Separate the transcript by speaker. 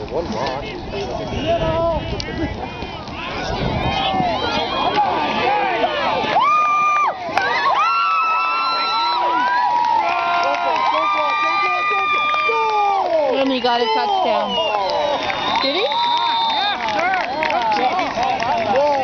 Speaker 1: One loss.
Speaker 2: And he got a touchdown. Did he?
Speaker 1: Yeah, sure.